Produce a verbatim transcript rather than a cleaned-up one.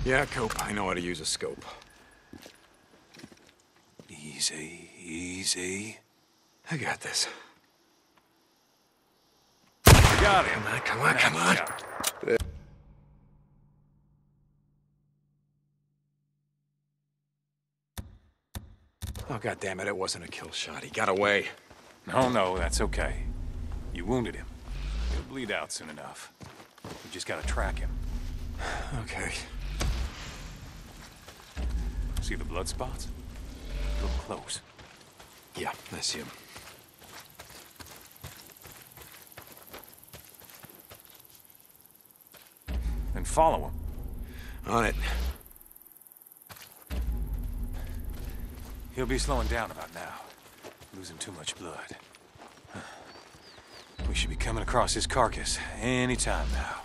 Yeah, Cope, I know how to use a scope. Easy, easy. I got this. I got him. Come on, come on, come on. Oh, God damn it, it wasn't a kill shot. He got away. No, no, that's okay. You wounded him. He'll bleed out soon enough. We just gotta track him. Okay. See the blood spots? Look close. Yeah, I see him. Then follow him. On it. He'll be slowing down about now. Losing too much blood. We should be coming across his carcass any time now.